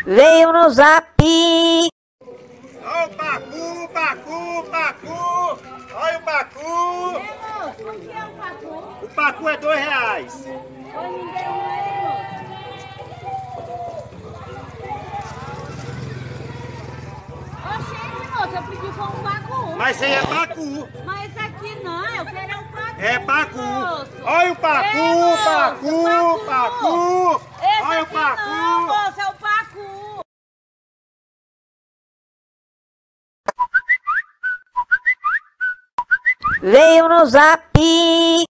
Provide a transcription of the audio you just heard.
Veio no zap. Olha o pacu, pacu, pacu. Olha o pacu. Moço, o que é o pacu? O pacu é R$2. Oi, me dê um aí, moço. Oxente, moço, eu pedi foi um pacu. Mas aí é pacu. Mas aqui não, eu quero é um pacu. É pacu. Moço. Olha o pacu, É, moço, pacu, pacu. Esse Olha o aqui não, pacu. moço, é o pacu. Veio no zap.